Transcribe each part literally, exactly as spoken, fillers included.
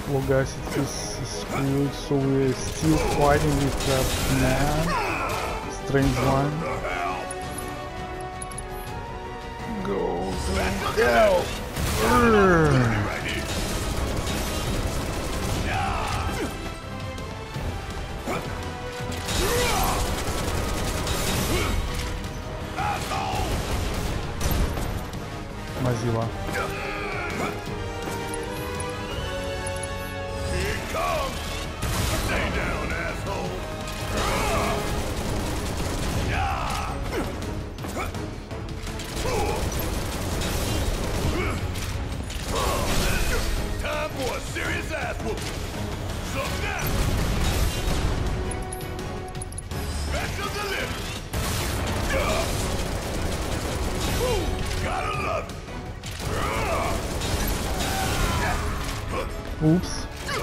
Well guys, it is screwed, so we're still fighting with that man. Strange one. Go, go, go! Mozilla. Stay down, asshole! Time for a serious ass whooping! Something now! Special delivery! Gotta love it! Oops.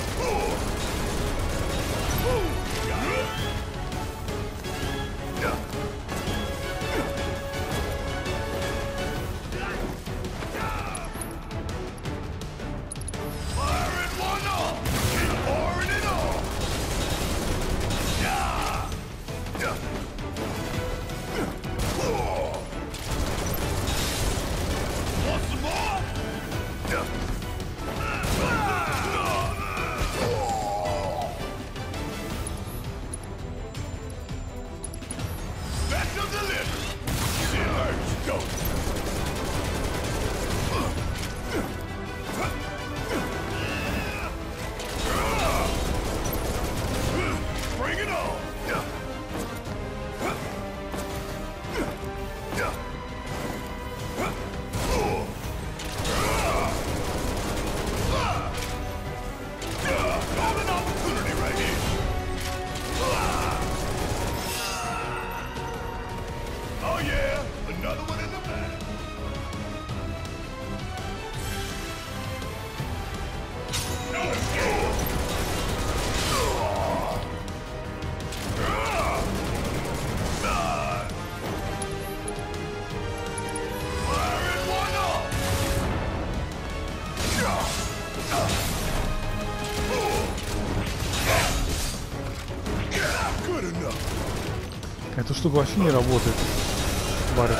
Эта штука вообще не работает. Барыха.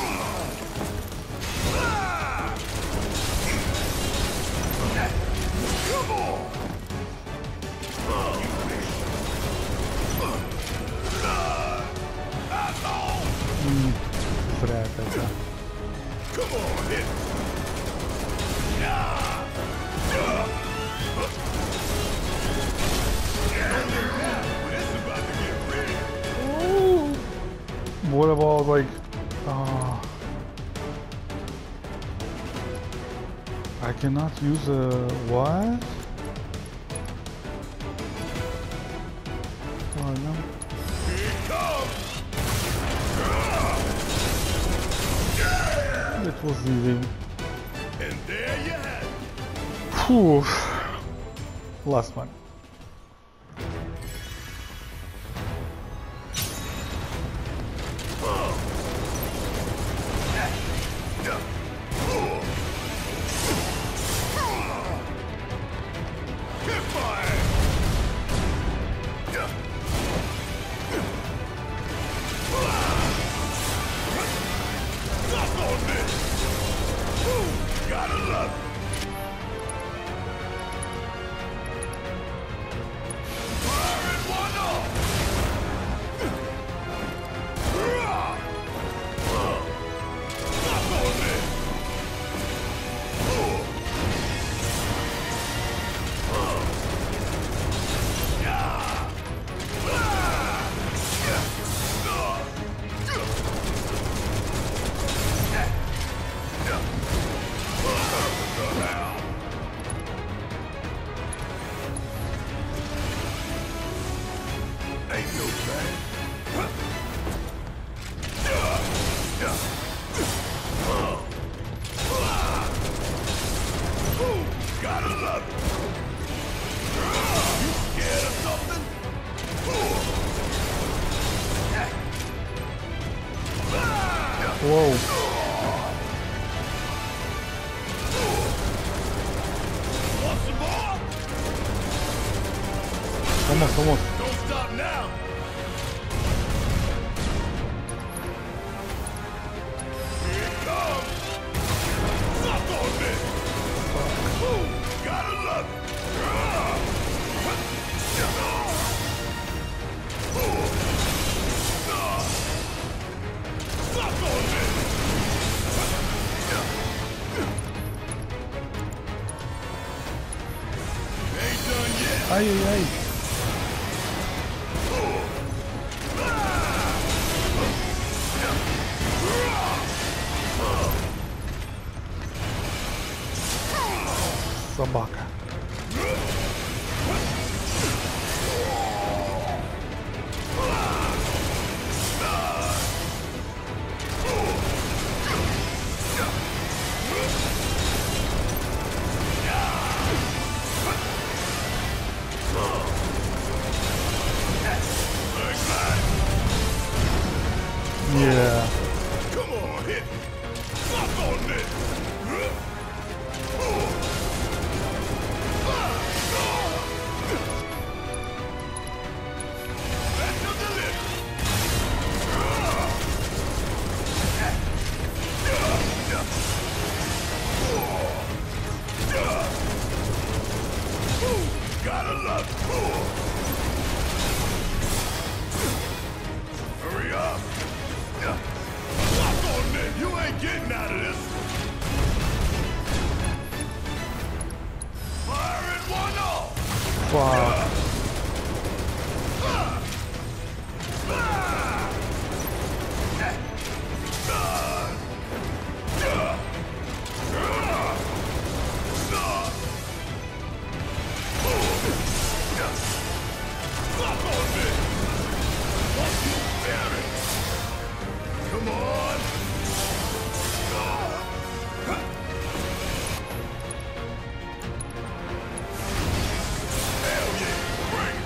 М, Зря это. What about like, uh, I cannot use a what? Oh no. It was easy. And there you have it. Phew. Last one. Whoa. Want some more? Almost, almost. Don't stop now. Here it comes. Suck on this. Woo, gotta love it. Ah. Ooh. Ah. Suck on this. Ain't done yet. Ai, ai, ai. Собака. Yeah. Come on, hit me. Suck on this. That's the delivery. Gotta love it. Hurry up. Suck on this. You ain't getting out of this. Fire in one off. Fuck. Come on! Hell yeah! Bring it!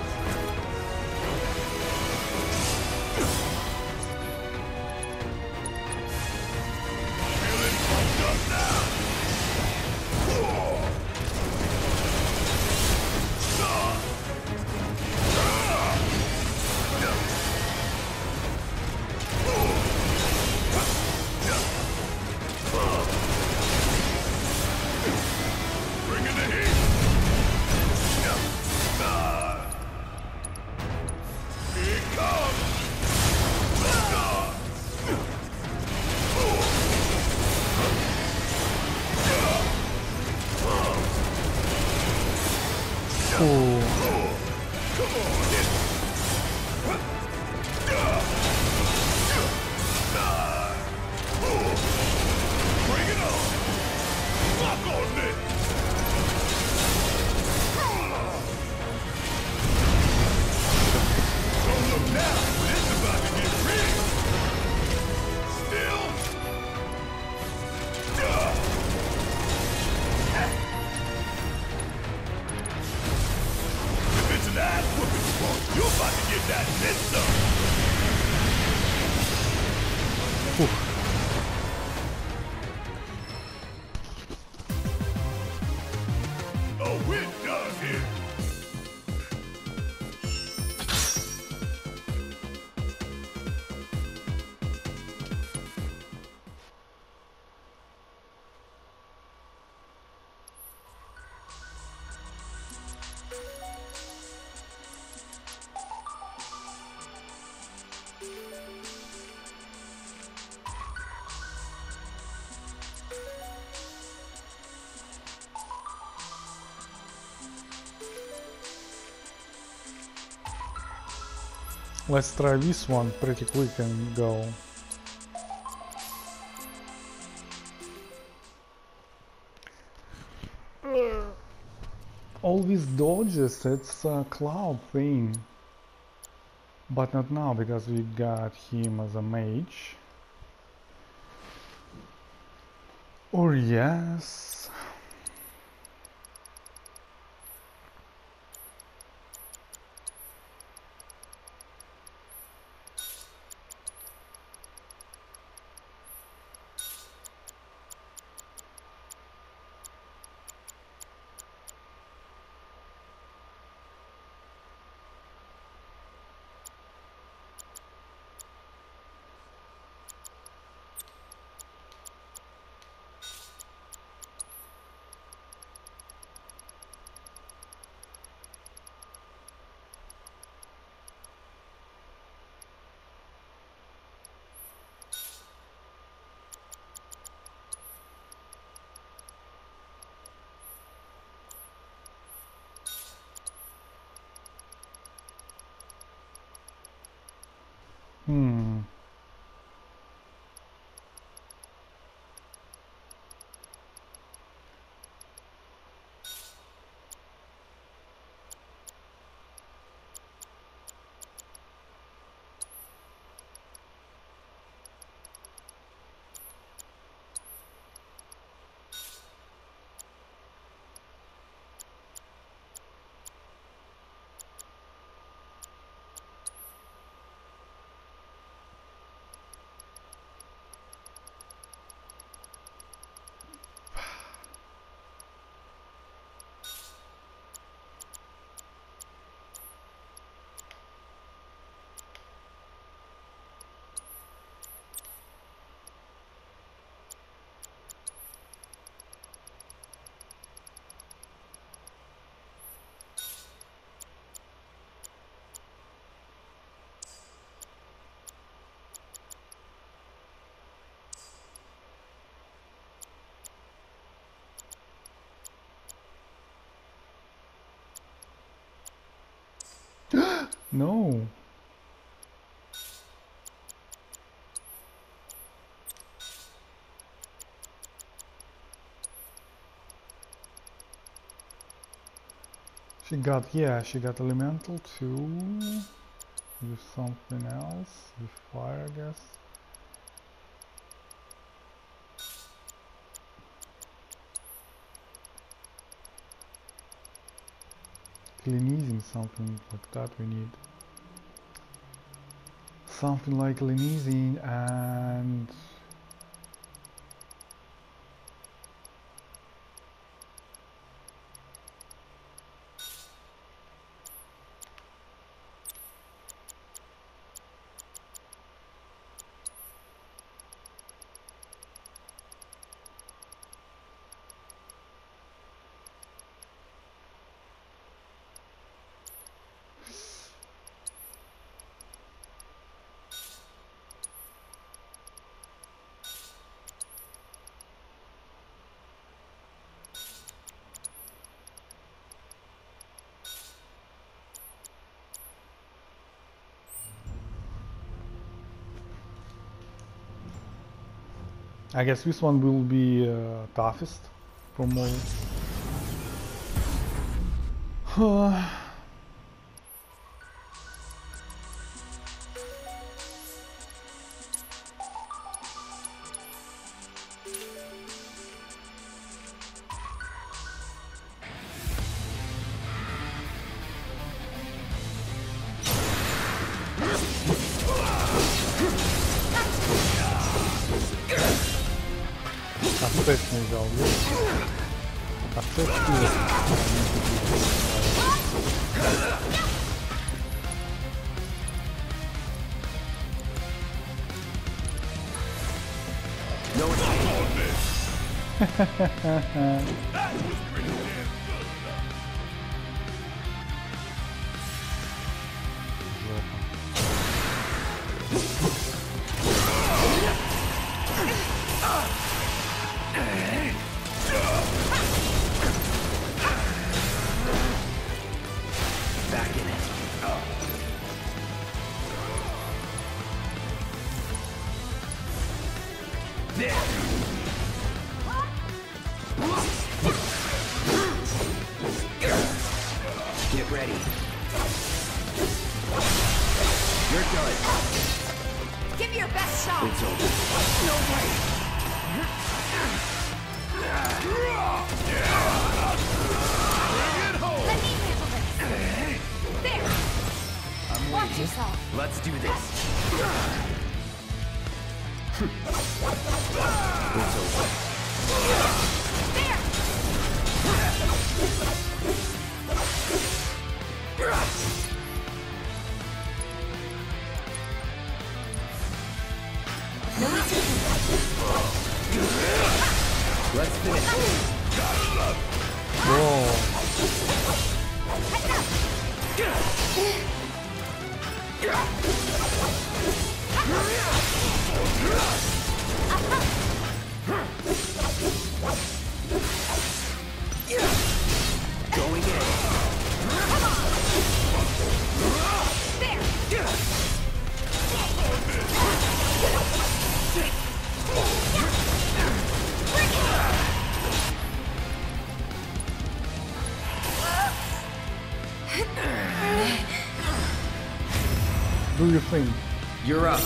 Feeling pumped up now! Bringing the heat! Here it comes! Ooh. Come on, hit me! Bring it on! Suck on this! Don't look now, but it's about to get real! Still? If it's an ass whooping you want, you're about to get that and then some! Oh, we're done here! Let's try this one pretty quick and go. All these dodges, it's a Cloud thing. But not now, because we got him as a mage. Or yes. Hmm. No. She got, yeah, she got elemental too. Use something else. With fire, I guess. Cleansing, something like that we need. Something like cleansing and... I guess this one will be uh, toughest from all. Aspect не взял, Aspect No one's on this. That was pretty damn Back in it. Oh. There. Get ready. You're done. Give me your best shot. It's over. No way. Let me handle this. There. I'm Watch waiting. yourself. Let's do this. It's over. There. No need to. Let's finish. Whoa. do you think? You're up.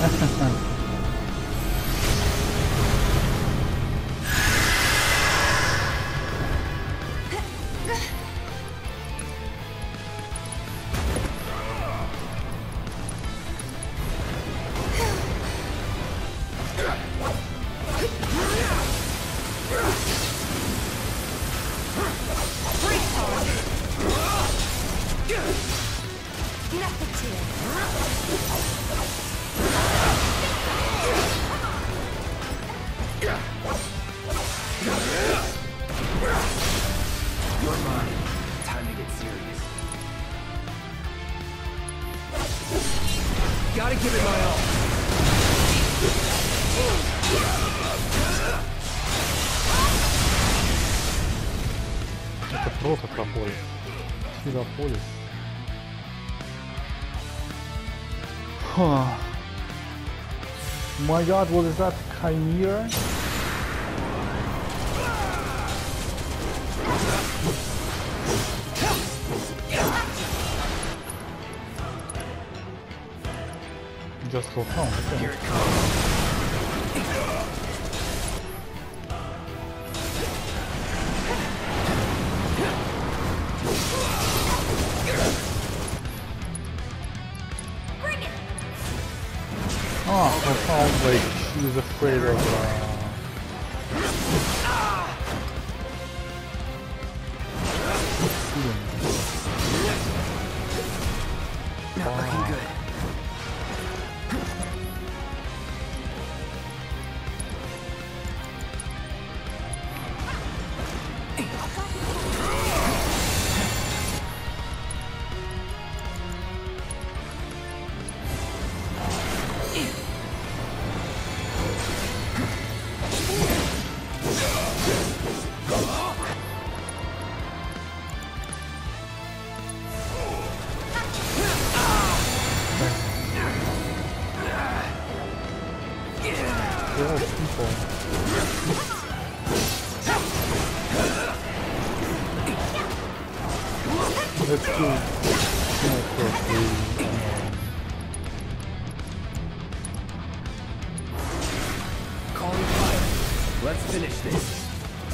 You're mine. Time to get serious. Gotta give it my all. Это протокополис. Сирополис. Huh. My god, what is that? Chimera? Just for fun, okay. Here it comes. Ah, I sounds like she's afraid of uh... Not looking good. They're all people. Let's do no quickly. Calling fire. Let's finish this.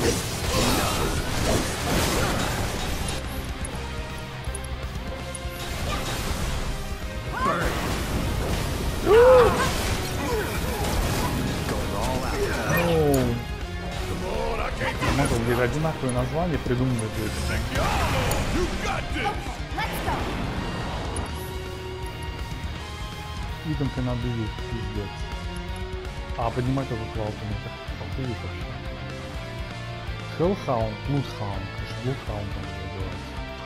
Burn. Going all out. Ну, Come on, I can't get надо где одинаковое название придумывать. You got this! Let's go. Идем-ка надо их, пиздец. А, поднимать этот клауд у меня так ты видишь вообще. Hellhound, Bloodhound, конечно, Bloodhound там его делать.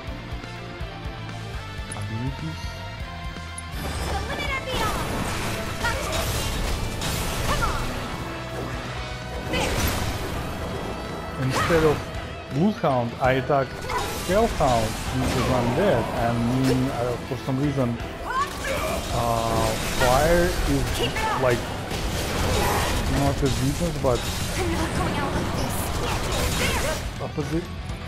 Abilities. The limit and beyond. Gotcha. Come on. There. Instead of Bloodhound, I attacked Hellhound, which is undead, and me, uh, for some reason, uh, fire is Keep it up. like not a weakness, but I'm not going out like this. There. opposite.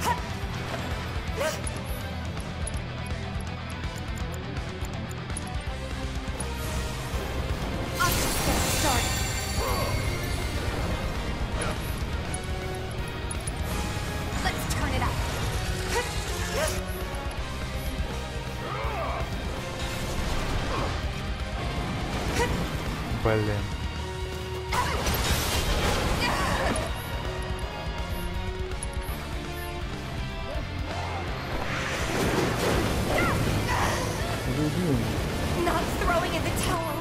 I'll just get started. Let's turn it up. Блин. What are you doing? Not throwing in the towel.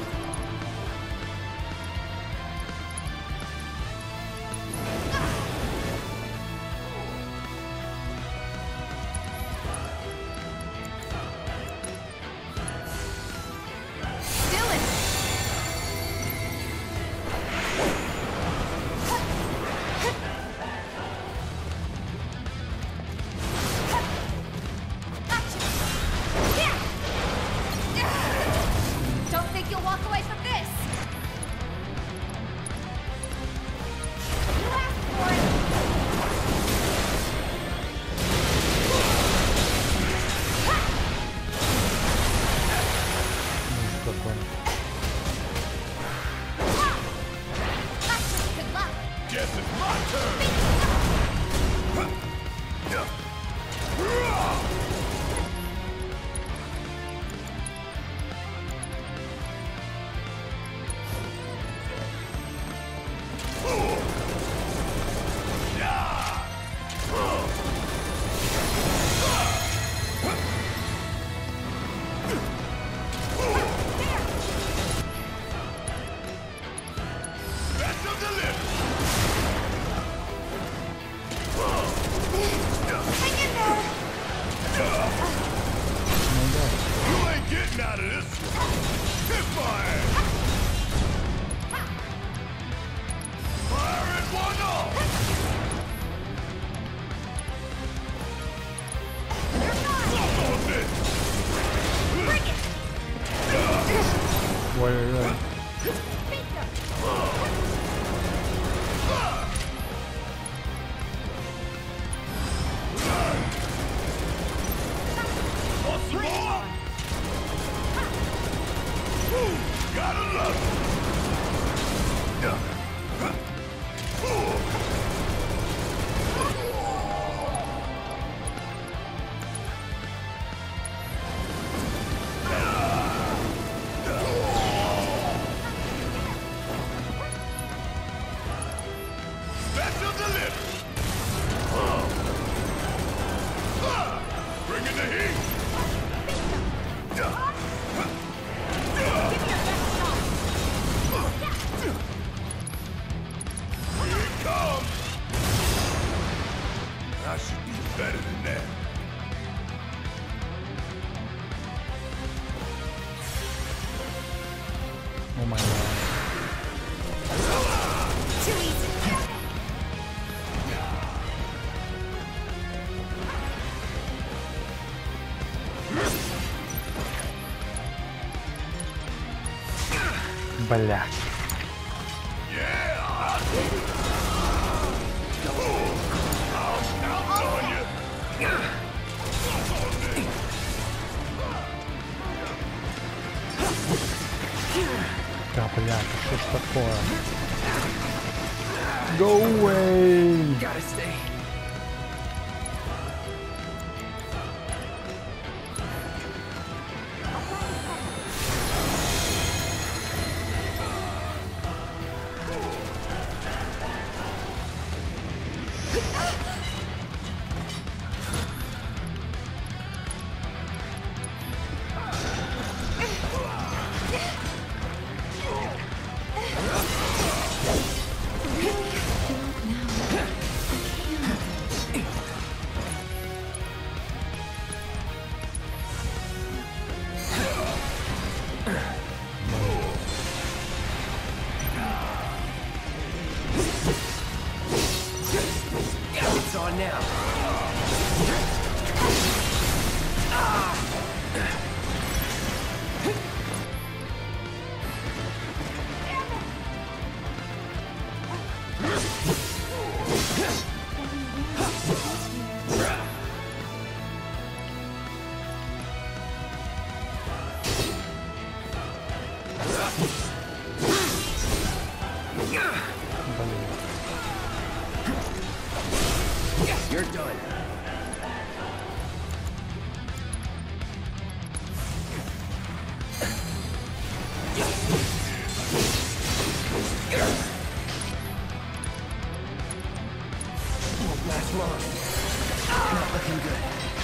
Dylan. Gotcha. Yeah. Don't think you'll walk what are you doing? Want some more? Woo, gotta love it. Special delivery. Bring in the heat. Here it comes. I should be better than that. Oh my god. Too easy. Бля. Yeah! I'll pounce on you. Pounce on me. Да, бля, это что ж такое? Go away! Gotta stay. It's on now. You're done. Won't last long. Not looking good.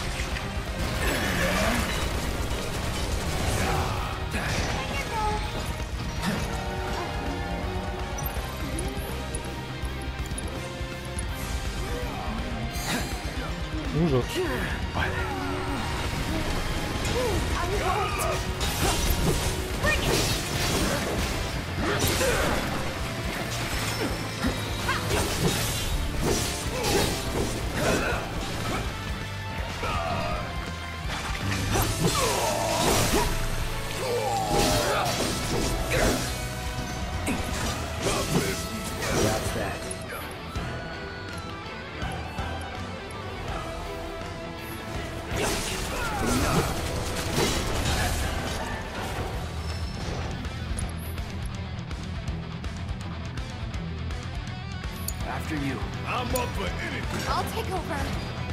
Ужас. That's that. After you. I'm up for anything. I'll take over.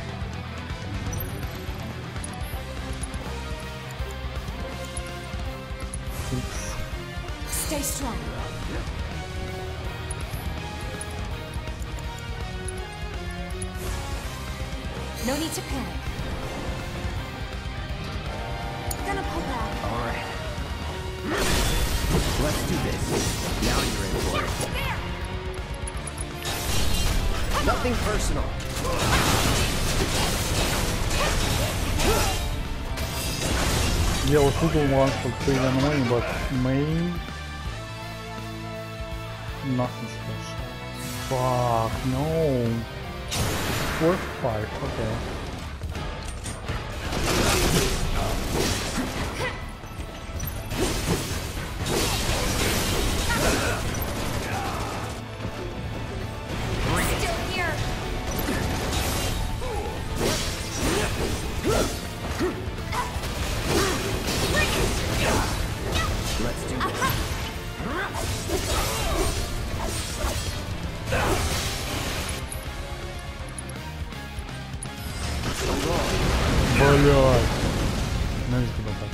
Stay strong. No need to panic. Gonna pull back. All right. Let's do this. Now you're in for it. There! Nothing personal. Я вот тут one shot pretty annoying, but main nothing special. Fuck no. Fourth fight, okay. Блядь. Ненавижу тебя так.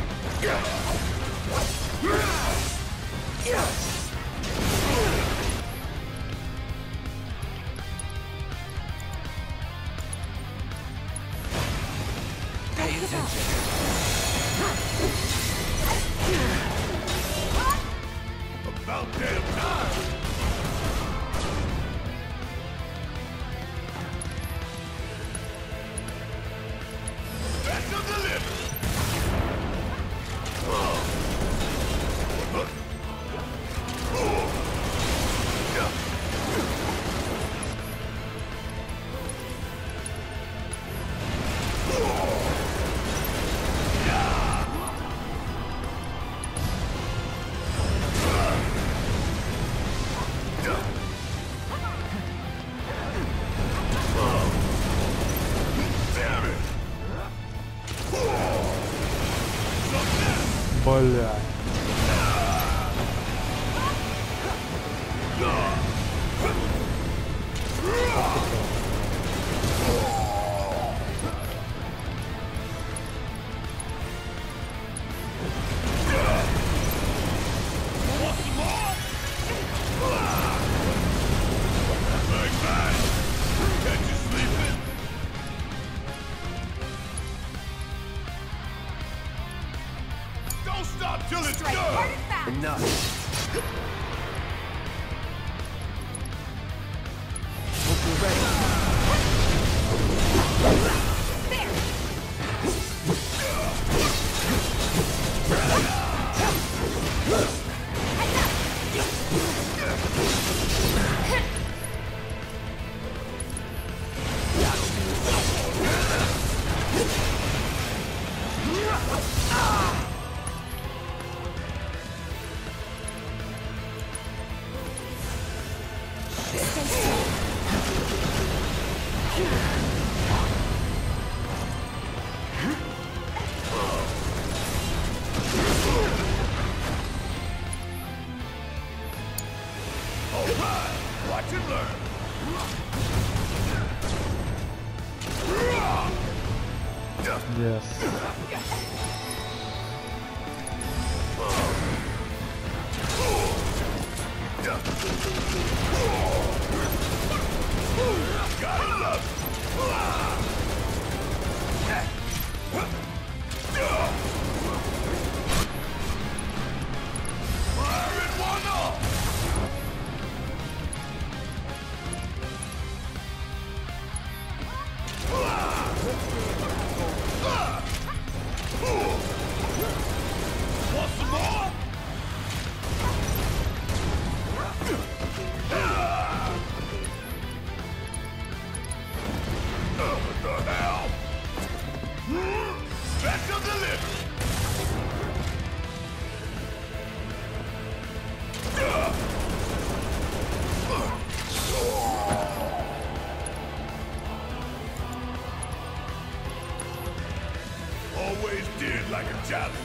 Pay attention. About damn time! Back to the limit! Блядь. Catch you sleeping? Don't stop till it's Strike done! hard and fast. Enough. Hope you're ready. There. Stay still. All right, watch and learn. Yes. Gotta love it. Fire in one off. Want some more? Uh, what the hell? Special delivery! Always did like a challenge.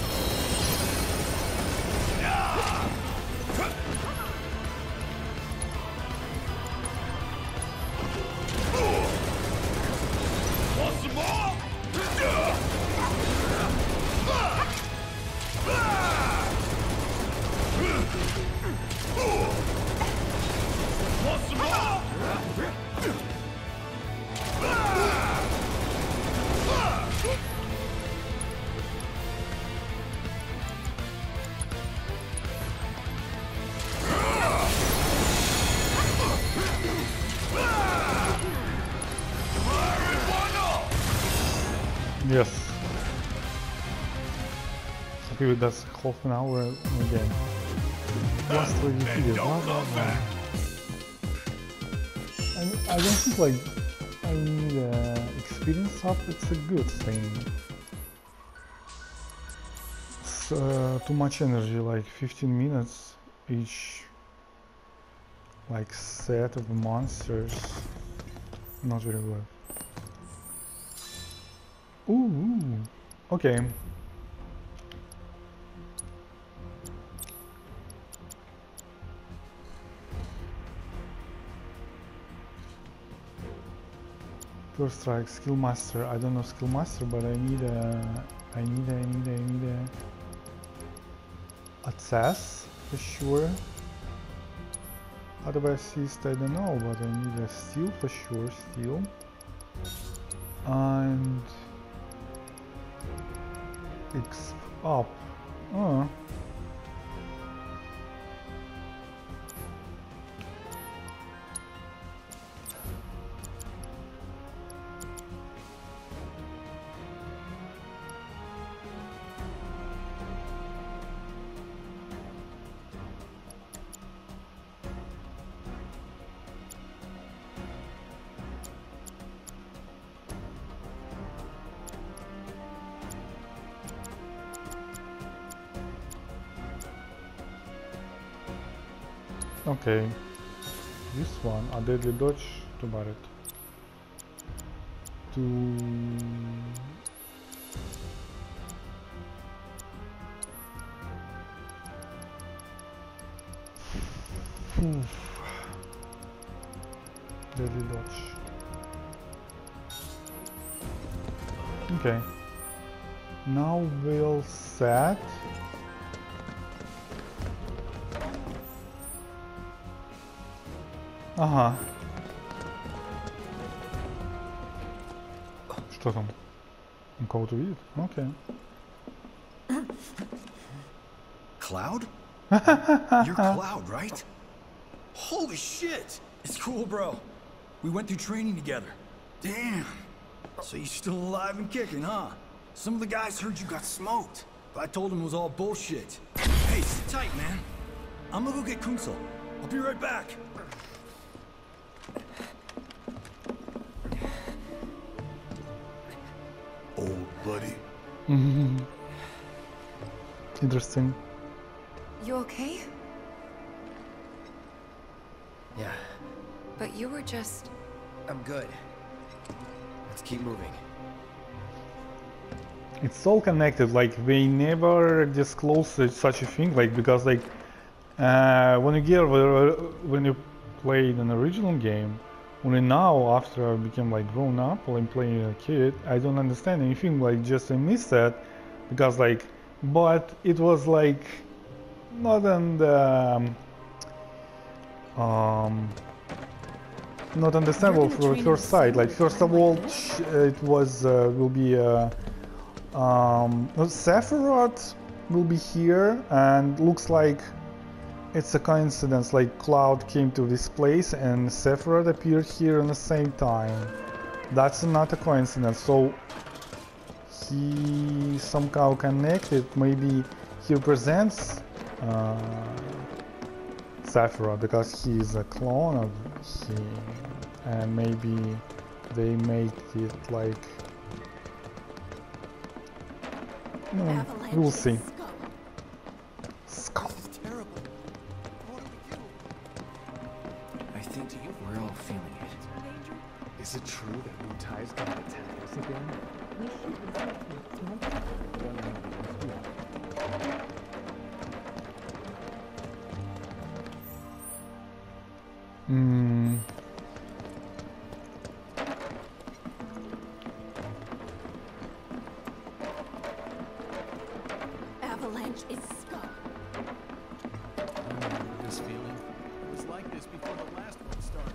Want some more? Want some more? Fire in one off. Yes. I feel that's half an hour again. Last three And videos. Blah, don't blah, come blah. back. I, mean, I don't think like I need uh, experience up. It's a good thing. It's uh, too much energy, like fifteen minutes each. Like set of monsters. Not very good. Ooh, ooh. Okay. First strike, skill master. I don't know skill master, but I need a, I need a, I need a, I need a access for sure. Otherwise, assist, I don't know, but I need a steel for sure, steel. And X up. Oh. Okay, this one, a deadly dodge to Barret. To... Oof. Deadly dodge. Okay. Now we'll set. Ага. Что там? Он кого-то видит? Окей. Cloud? You're Cloud, right? Holy shit! It's cool, bro. We went through training together. Damn. So you're still alive and kicking, huh? Some of the guys heard you got smoked, but I told them it was all bullshit. Hey, sit tight, man. I'm gonna go get Kunsel. I'll be right back. Old buddy. Mm-hmm. Interesting. You okay? Yeah, But you were just... I'm good. Let's keep moving. It's all connected, like they never disclose such a thing, like because like uh, when you get when you played an original game, only now after I became like grown up or I'm playing a kid, I don't understand anything, like just I miss that because like, but it was like not on the um, um not understandable for first sight. Like first of all, it was uh, will be. Uh, Um, Sephiroth will be here, and looks like it's a coincidence, like Cloud came to this place and Sephiroth appeared here at the same time. That's not a coincidence, so he somehow connected. Maybe he represents uh, Sephiroth because he is a clone of him, and maybe they make it like No, we'll see. Scum. Terrible. What do we do? I think we're all feeling it. Is it true that Wu Tai's gonna attack us again? Hmm. Avalanche is scum. I remember this feeling. It was like this before the last one started.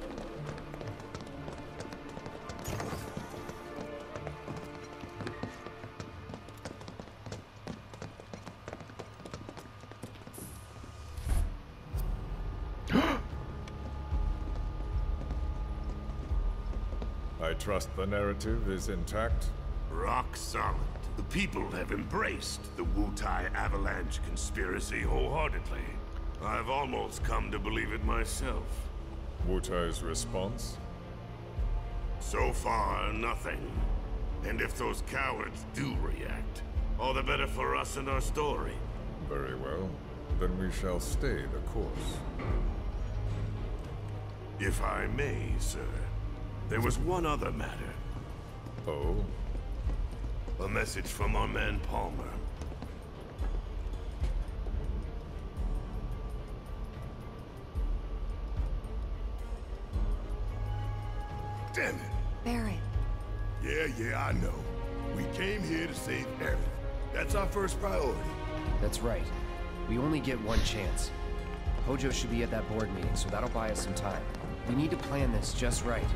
I trust the narrative is intact. Rock solid. The people have embraced the Wu Tai Avalanche conspiracy wholeheartedly. I've almost come to believe it myself. Wu Tai's response? So far, nothing. And if those cowards do react, all the better for us and our story. Very well. Then we shall stay the course. If I may, sir. There was one other matter. Oh? A message from our man Palmer. Damn it! Barret. Yeah, yeah, I know. We came here to save Aerith. That's our first priority. That's right. We only get one chance. Hojo should be at that board meeting, so that'll buy us some time. We need to plan this just right.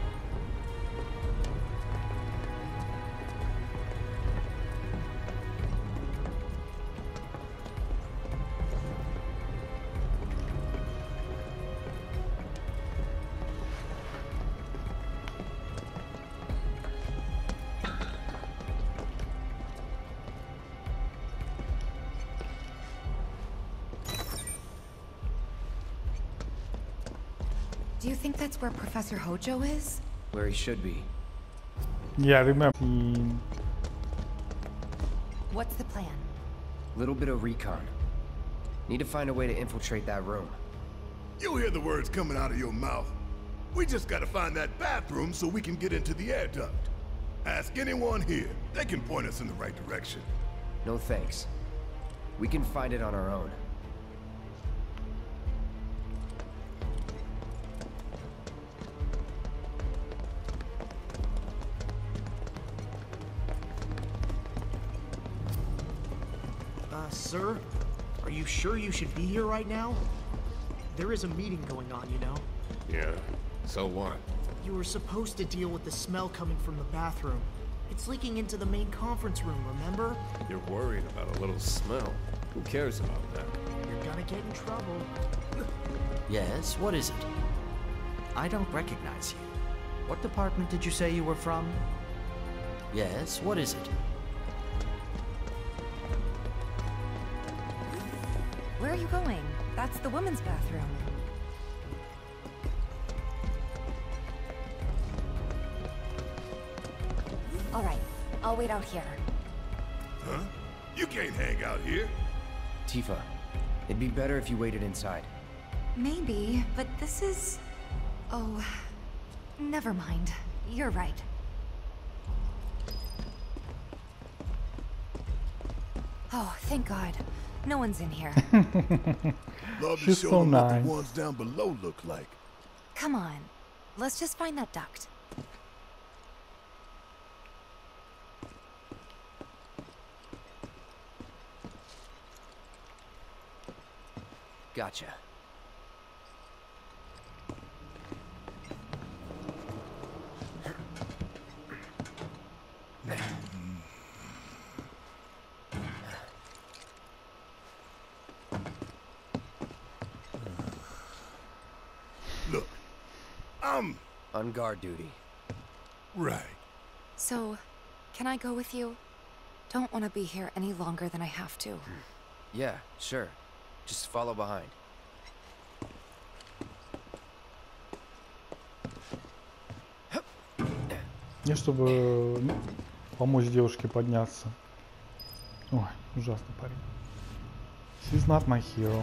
Do you think that's where Professor Hojo is? Where he should be. Yeah, remember. He- What's the plan? Little bit of recon. Need to find a way to infiltrate that room. You hear the words coming out of your mouth. We just gotta find that bathroom so we can get into the air duct. Ask anyone here. They can point us in the right direction. No thanks. We can find it on our own. Uh, sir? Are you sure you should be here right now? There is a meeting going on, you know. Yeah, so what? You were supposed to deal with the smell coming from the bathroom. It's leaking into the main conference room, remember? You're worried about a little smell. Who cares about that? You're gonna get in trouble. Yes, what is it? I don't recognize you. What department did you say you were from? Yes, what is it? Where are you going? That's the women's bathroom. All right, I'll wait out here. Huh? You can't hang out here. Tifa, it'd be better if you waited inside. Maybe, but this is... Oh, never mind. You're right. Oh, thank God. No one's in here. Love to She's show so them what nice. the ones down below look like. Come on. Let's just find that duct. Gotcha. Look, I'm... On guard duty. right. So, can I go with you? Don't want to be here any longer than I have to. Yeah, sure. Just follow behind. Не чтобы ну, помочь девушке подняться. Ой, ужасный парень. He's not my hero.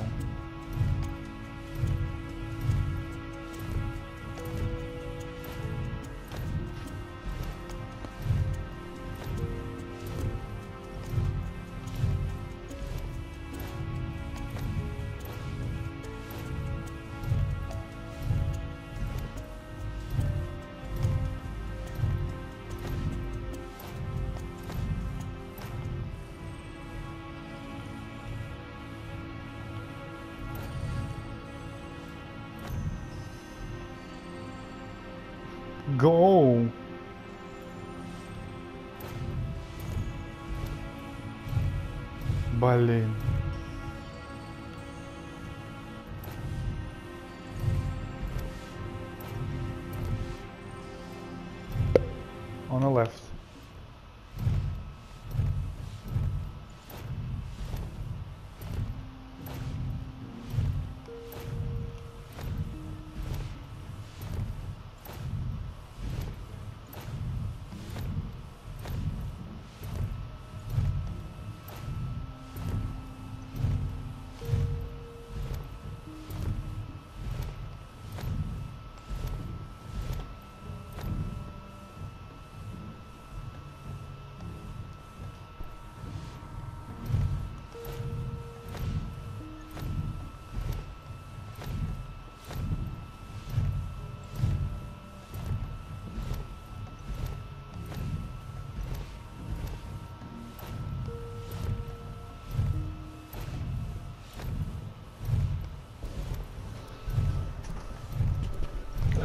Go! Блин. On the left.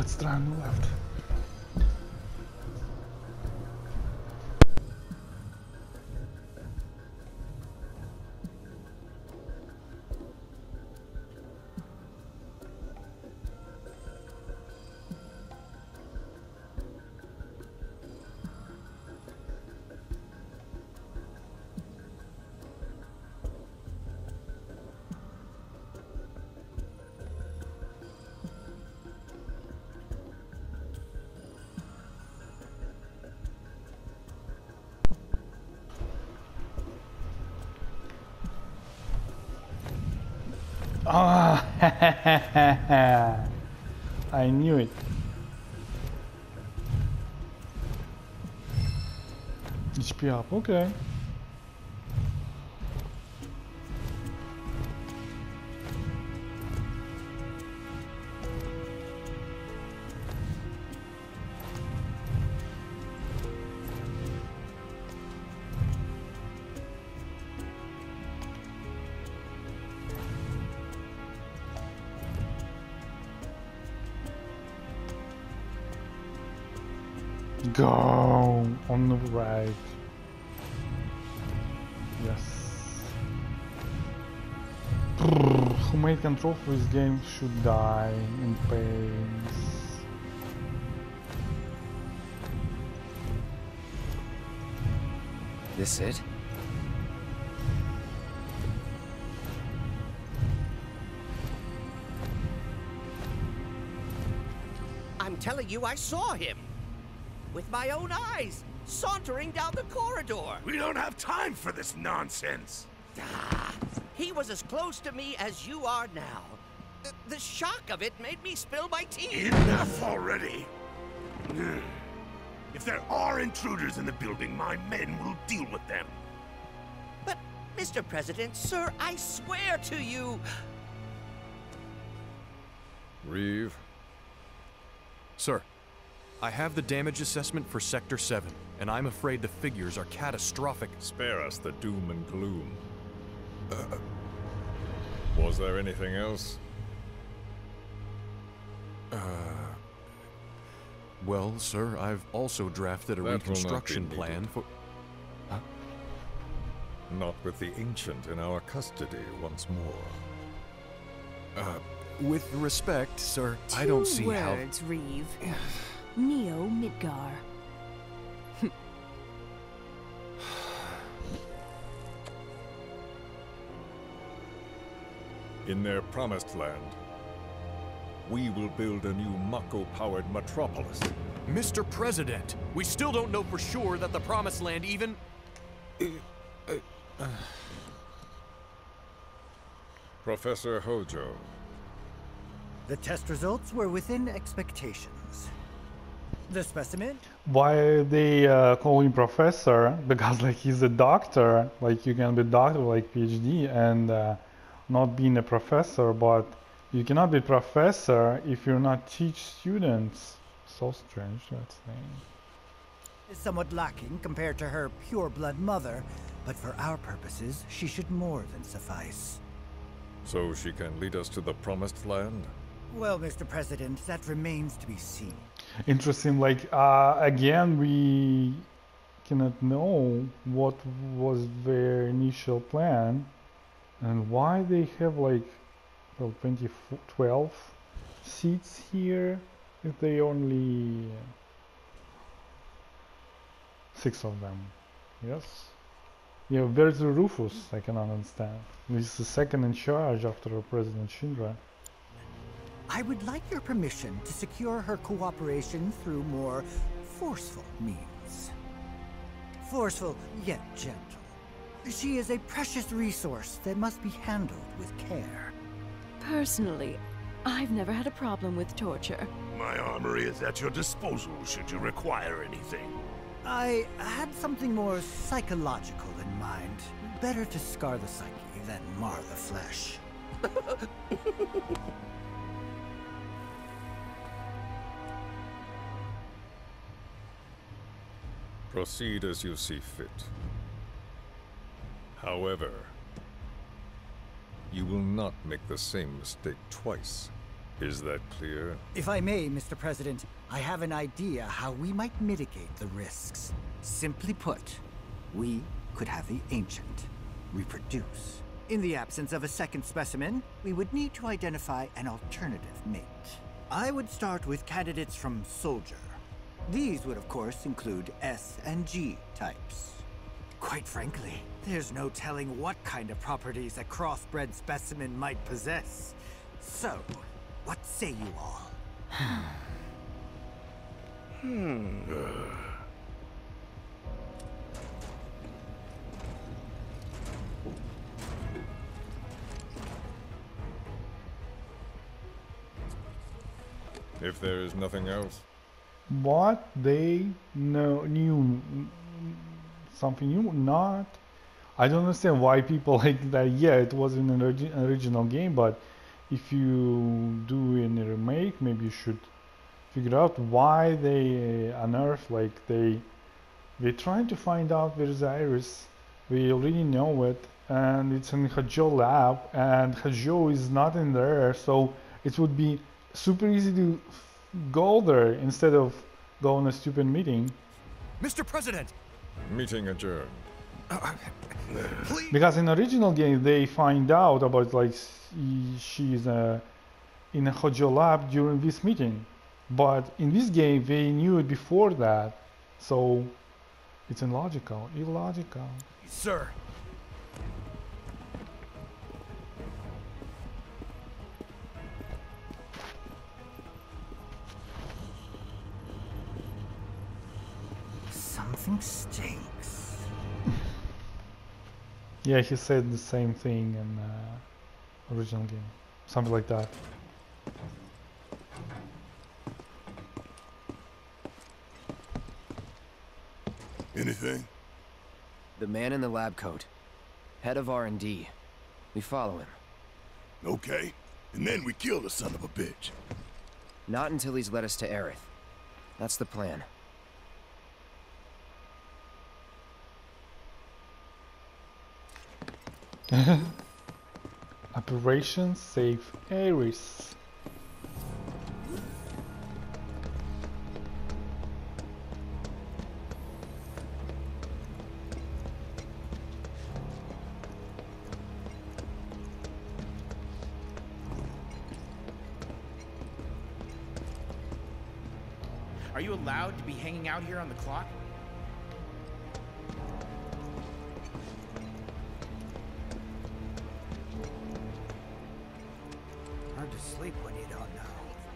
Let's try on the left. Ah, I knew it. H P up, okay. Go on the right. Yes. Brrr, who made control for this game should die in pains. This it? I'm telling you, I saw him. With my own eyes, sauntering down the corridor. We don't have time for this nonsense. Ah, he was as close to me as you are now. The, the shock of it made me spill my tea. Enough already. If there are intruders in the building, my men will deal with them. But, Mister President, sir, I swear to you... Reeve? Sir, I have the damage assessment for Sector seven, and I'm afraid the figures are catastrophic. Spare us the doom and gloom. Uh, was there anything else? Uh... Well, sir, I've also drafted a That reconstruction will not be plan needed. for... Huh? Not with the Ancient in our custody once more. Uh, with respect, sir, I don't see Two how... words, Reeve. Neo Midgar. In their promised land, we will build a new Mako-powered metropolis. Mister President, we still don't know for sure that the Promised Land even... Uh, uh, uh. Professor Hojo. The test results were within expectations. The specimen? Why they uh, call him professor? Because like he's a doctor, like you can be doctor like PhD and uh, not being a professor, but you cannot be professor if you're not teach students. So strange, that thing. Is somewhat lacking compared to her pure-blood mother, but for our purposes, she should more than suffice. So she can lead us to the Promised Land? Well, Mister President, that remains to be seen. Interesting, like, uh, again, we cannot know what was their initial plan and why they have, like, well, twenty, twelve seats here if they only six of them. Yes? Yeah, where's the Rufus? I cannot understand. He's the second in charge after President Shinra. I would like your permission to secure her cooperation through more forceful means. Forceful, yet gentle. She is a precious resource that must be handled with care. Personally, I've never had a problem with torture. My armory is at your disposal should you require anything. I had something more psychological in mind. Better to scar the psyche than mar the flesh. Proceed as you see fit. However, you will not make the same mistake twice. Is that clear? If I may, Mister President, I have an idea how we might mitigate the risks. Simply put, we could have the Ancient reproduce. In the absence of a second specimen, we would need to identify an alternative mate. I would start with candidates from Soldier. These would, of course, include S and G types. Quite frankly, there's no telling what kind of properties a crossbred specimen might possess. So, what say you all? Hmm. If there is nothing else. What they know knew something new? Not. I don't understand why people like that. Yeah, it was in an origi original game, but if you do in a remake, maybe you should figure out why they uh, unearth, like they they're trying to find out where is Iris. We already know it, and it's in Hajo lab, and Hajo is not in there, so it would be super easy to go there instead of go on a stupid meeting. Mister President! Meeting adjourned. Uh, please. Because in the original game they find out about like she's uh, in a Hojo lab during this meeting, but in this game they knew it before that, so it's illogical. Illogical. Sir. Something stinks. Yeah, he said the same thing in uh, original game. Something like that. Anything? The man in the lab coat. Head of R and D. We follow him. Okay. And then we kill the son of a bitch. Not until he's led us to Aerith. That's the plan. Operation Save Ares. Are you allowed to be hanging out here on the clock? Hard to sleep when you don't know.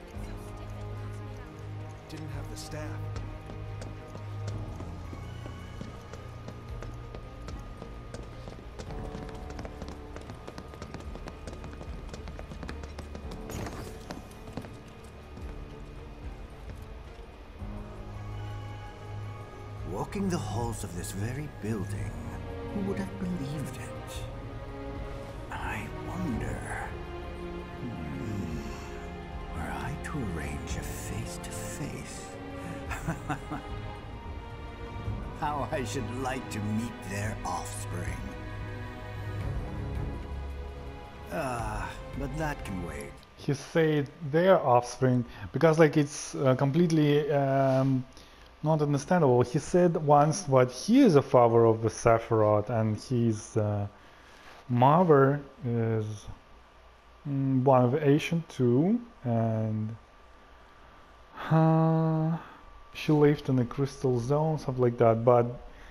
Didn't have the staff. Walking the halls of this very building, who would have believed it? I wonder... Hmm, were I to arrange a face-to-face... how I should like to meet their offspring. Ah, but that can wait. He said their offspring because like it's uh, completely um, not understandable. He said once that he is a father of the Sephiroth and his uh, mother is mm, one of the Ancient too, and uh, she lived in the Crystal Zone, something like that. But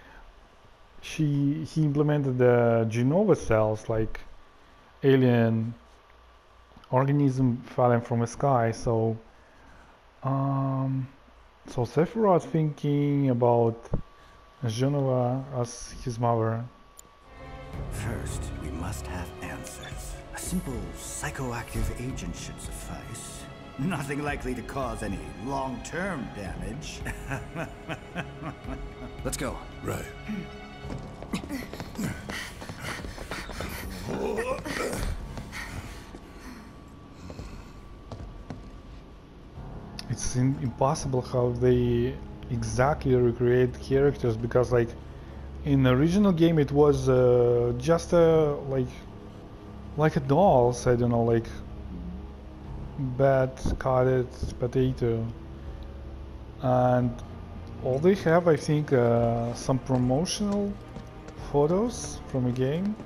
she he implemented the Genova cells, like alien organism falling from the sky. So um, so Sephiroth thinking about Genova as his mother. First, we must have answers. A simple psychoactive agent should suffice. Nothing likely to cause any long-term damage. Let's go. Right. It's in impossible how they exactly recreate characters, because like in the original game it was uh, just a like like a dolls, I don't know, like bad cutted potato, and all they have, I think, uh, some promotional photos from a game.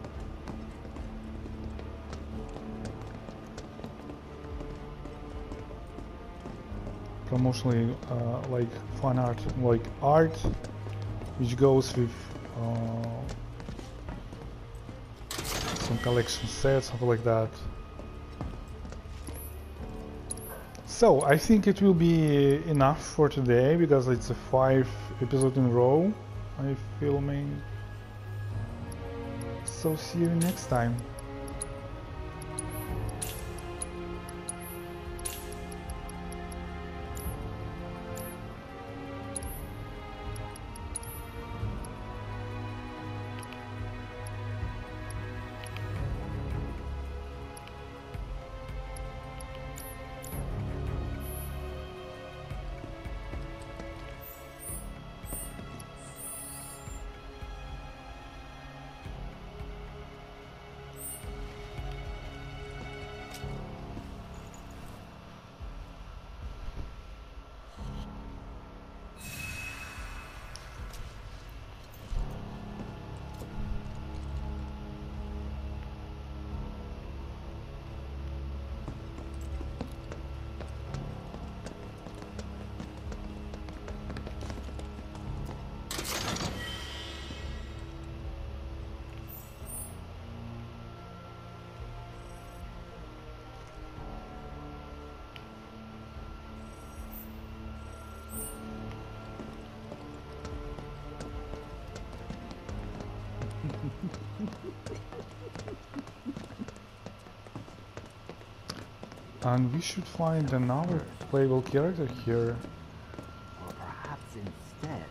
Promotionally, uh, like fan art, like art, which goes with uh, some collection sets, something like that. So I think it will be enough for today because it's a five episode in a row I'm filming. So see you next time. And we should find another playable character here. Or perhaps instead,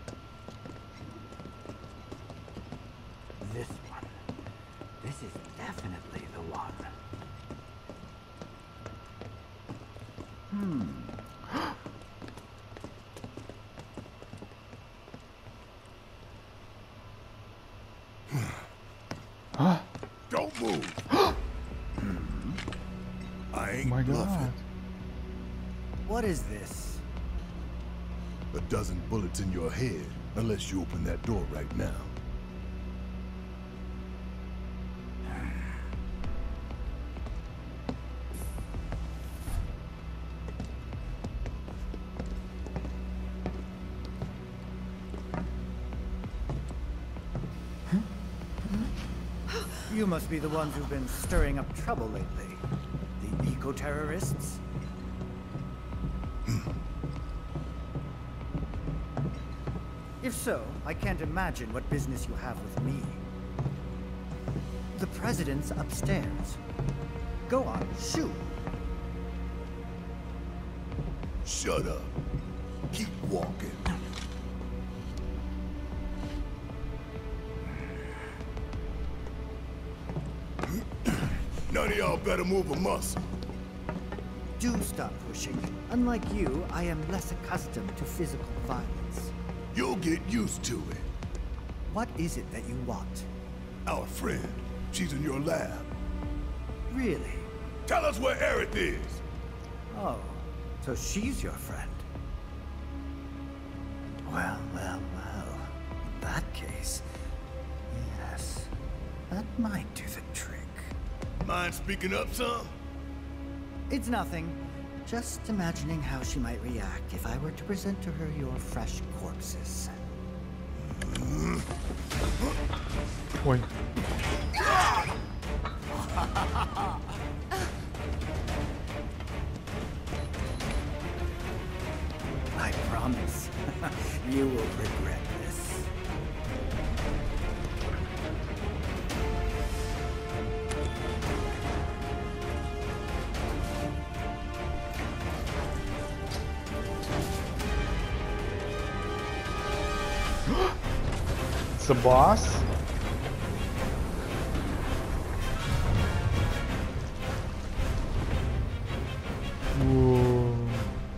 this one. This is definitely the one. Hmm. Huh? Don't move. I ain't My bluffing. God. What is this? A dozen bullets in your head, unless you open that door right now. You must be the ones who've been stirring up trouble lately. The eco-terrorists? If so, I can't imagine what business you have with me. The president's upstairs. Go on, shoot. Shut up. Keep walking. None of y'all better move a muscle. Do stop pushing. Unlike you, I am less accustomed to physical violence. You'll get used to it. What is it that you want? Our friend. She's in your lab. Really? Tell us where Aerith is. Oh, so she's your friend. Well, well, well. In that case, yes, that might do the trick. Mind speaking up some? It's nothing. Just imagining how she might react if I were to present to her your fresh corpses. Wait. I promise, you will regret this. It's the boss? Whoa.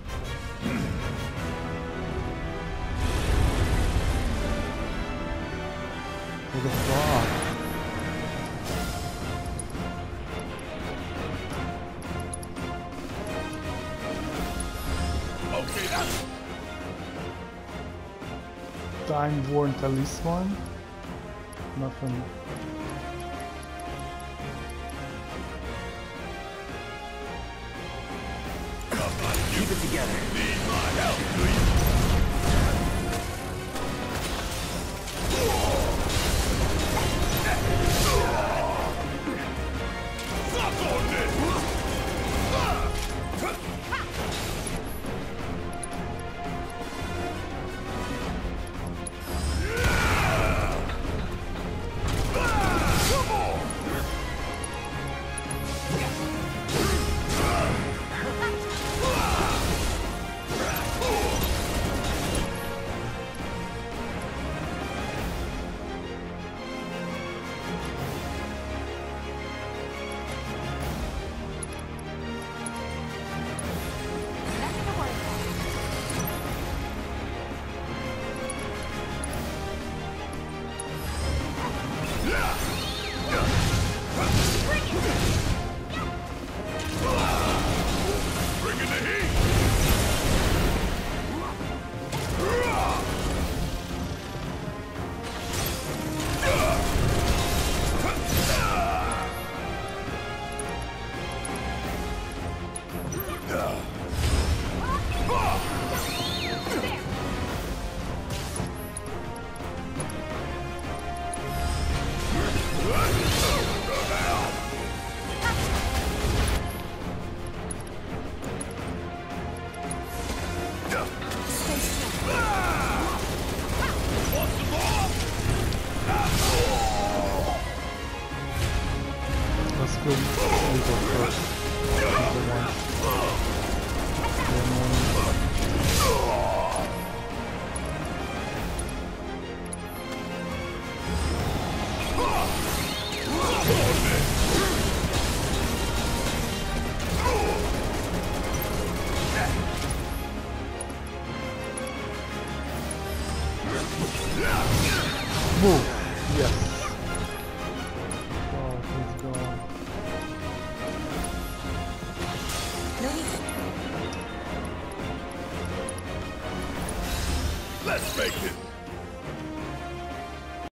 What the fuck? time-worn talisman. Nothing. Keep it together. Need my help, do you? Suck on this! Move. Yes.